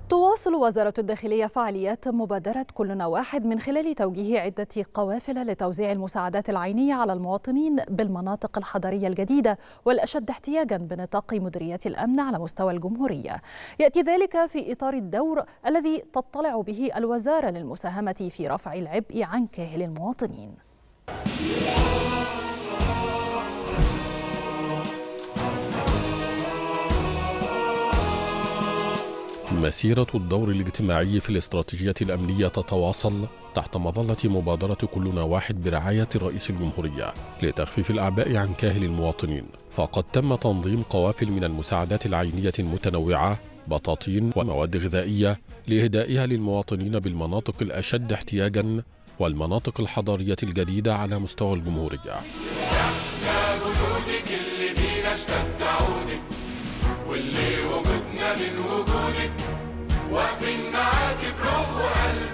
تواصل وزارة الداخلية فعاليات مبادرة كلنا واحد من خلال توجيه عدة قوافل لتوزيع المساعدات العينية على المواطنين بالمناطق الحضرية الجديدة والأشد احتياجا بنطاق مديريات الأمن على مستوى الجمهورية. يأتي ذلك في إطار الدور الذي تطلع به الوزارة للمساهمة في رفع العبء عن كاهل المواطنين. مسيرة الدور الاجتماعي في الاستراتيجية الأمنية تتواصل تحت مظلة مبادرة كلنا واحد برعاية رئيس الجمهورية لتخفيف الأعباء عن كاهل المواطنين، فقد تم تنظيم قوافل من المساعدات العينية المتنوعة، بطاطين ومواد غذائية لإهدائها للمواطنين بالمناطق الأشد احتياجاً والمناطق الحضرية الجديدة على مستوى الجمهورية. احنا جنودك اللي بينا اشتد عودك واللي وجودنا من وجودك واقفين معاكي بروح وقلب،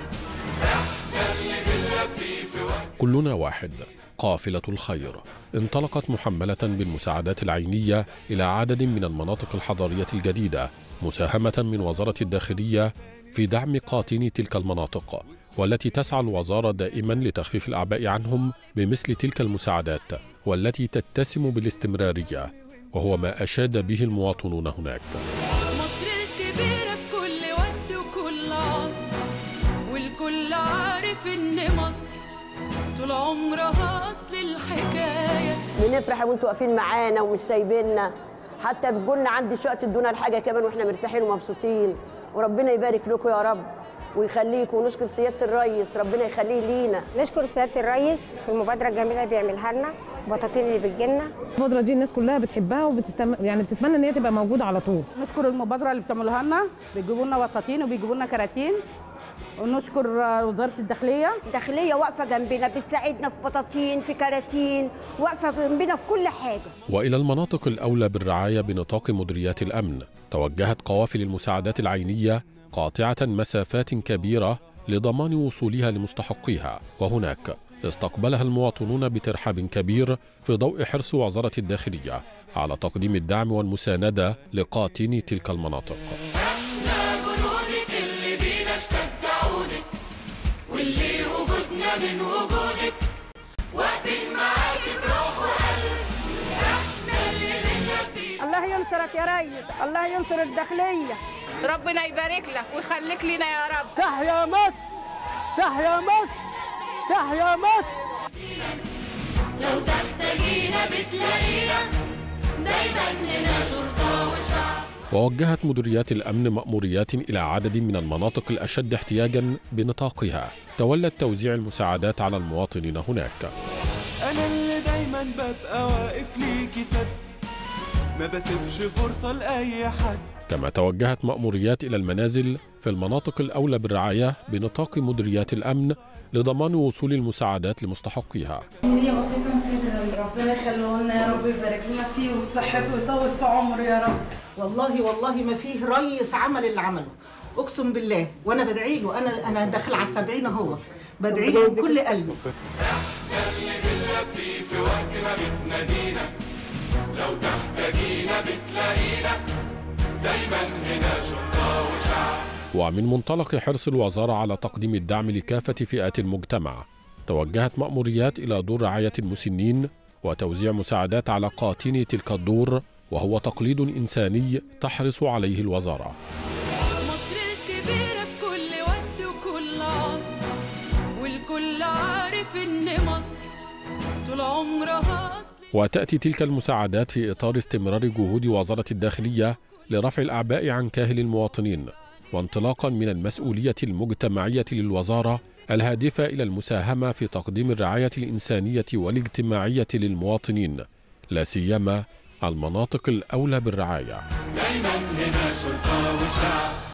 احنا اللي بنلبي في وقت. كلنا واحد قافلة الخير انطلقت محملة بالمساعدات العينية إلى عدد من المناطق الحضرية الجديدة، مساهمة من وزارة الداخلية في دعم قاطني تلك المناطق، والتي تسعى الوزارة دائما لتخفيف الأعباء عنهم بمثل تلك المساعدات، والتي تتسم بالاستمرارية، وهو ما أشاد به المواطنون هناك. مصر الكبيرة في كل وقت وكل عصر، والكل عارف إن مصر طول عمرها أصل الحكاية. بنفرح وانتوا واقفين معانا ومش سايبيننا، حتى بتقولنا عندي شقة تدونا الحاجة كمان واحنا مرتاحين ومبسوطين، وربنا يبارك لكم يا رب ويخليكم، ونشكر سيادة الرئيس ربنا يخليه لينا. نشكر سيادة الرئيس في المبادرة الجميلة اللي بيعملها لنا، البطاطين اللي بتجيلنا. المبادرة دي الناس كلها بتحبها يعني بتتمنى ان هي تبقى موجودة على طول. نشكر المبادرة اللي بتعملوها لنا، بيجيبوا لنا بطاطين وبيجيبوا لنا كراتين، ونشكر وزارة الداخلية. الداخلية واقفة جنبنا بتساعدنا في بطاطين في كراتين، واقفة جنبنا في كل حاجة. وإلى المناطق الأولى بالرعاية بنطاق مديريات الأمن توجهت قوافل المساعدات العينية قاطعة مسافات كبيرة لضمان وصولها لمستحقيها، وهناك استقبلها المواطنون بترحاب كبير في ضوء حرص وزارة الداخلية على تقديم الدعم والمساندة لقاطني تلك المناطق. احنا جنودك اللي بينا اشتد عودك واللي وجودنا من وجودك واقفين معاكي بروح وقلب، احنا اللي بنلبي. الله ينصرك يا ريس، الله ينصر الداخلية. ربنا يبارك لك ويخليك لنا يا رب. تحيا مصر، تحيا مصر، تحيا مصر. لو تحتاجينا بتلاقينا، دايما هنا شرطة وشعب. ووجهت مديريات الأمن مأموريات إلى عدد من المناطق الأشد احتياجاً بنطاقها، تولت توزيع المساعدات على المواطنين هناك. أنا اللي دايما ببقى واقف ليكي سد، ما بسيبش فرصة لأي حد. كما توجهت مأموريات إلى المنازل في المناطق الأولى بالرعاية بنطاق مديريات الأمن لضمان وصول المساعدات لمستحقيها. هي بسيطة مسيدة، ربنا يخليه لنا يا رب، يبارك لنا فيه وفي صحته ويطول في عمره يا رب. والله ما فيه ريس عمل اللي عمله، اقسم بالله، وانا بدعي له، انا داخل على 70 اهو، بدعي له بكل قلبي. احنا اللي بنلبي في وقت ما بتنادينا، لو تحتاجينا بتلاقينا، دايما هنا شرطة وشعب. ومن منطلق حرص الوزارة على تقديم الدعم لكافة فئات المجتمع، توجهت مأموريات إلى دور رعاية المسنين وتوزيع مساعدات على قاطني تلك الدور، وهو تقليد إنساني تحرص عليه الوزارة. مصر الكبيرة في كل وقت وكل عصر، والكل عارف إن مصر طول عمرها أصل. وتأتي تلك المساعدات في إطار استمرار جهود وزارة الداخلية لرفع الأعباء عن كاهل المواطنين، وانطلاقا من المسؤولية المجتمعية للوزارة الهادفة إلى المساهمة في تقديم الرعاية الإنسانية والاجتماعية للمواطنين، لا سيما المناطق الأولى بالرعاية. دايما هنا شرطة وشعب.